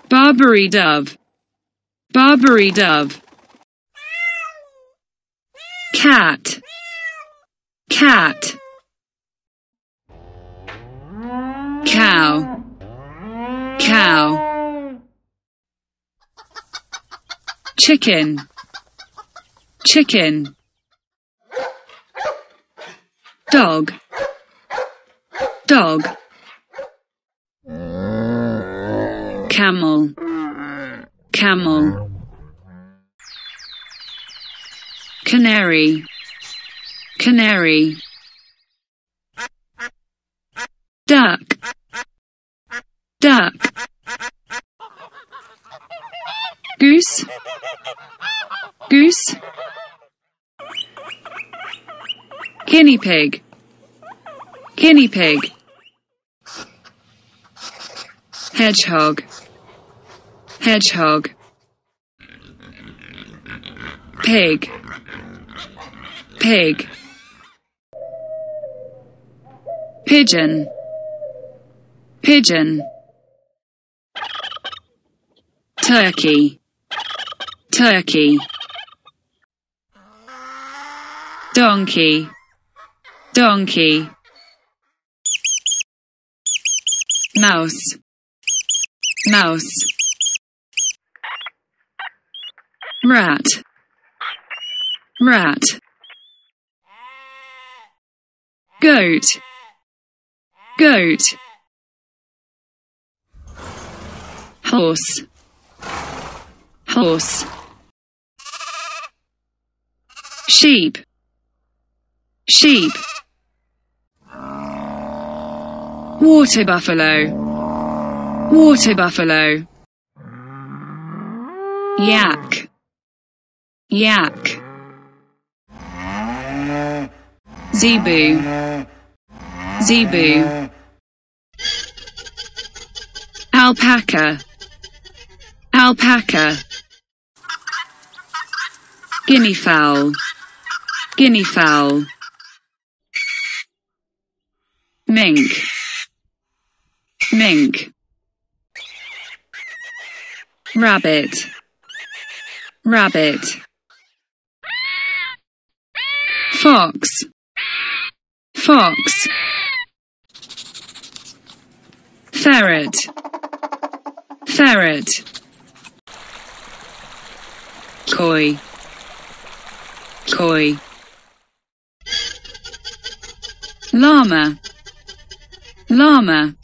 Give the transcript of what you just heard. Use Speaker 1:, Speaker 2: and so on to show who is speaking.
Speaker 1: barbary dove, barbary dove. Cat, cat. Cow, cow. Chicken, chicken. Dog, dog. Camel, camel. Canary, canary. Duck, duck. Goose, goose. Guinea pig, guinea pig. Hedgehog, hedgehog. Pig, pig. Pigeon, pigeon. Turkey, turkey. Donkey, donkey. Mouse, mouse. Rat, rat. Goat, goat. Horse, horse. Sheep, sheep. Water buffalo, water buffalo. Yak, yak. Zebu, zebu. Alpaca, alpaca. Guinea fowl, guinea fowl. Mink, mink. Rabbit, rabbit. Fox, fox. Ferret, ferret. Koi, koi. Llama, llama.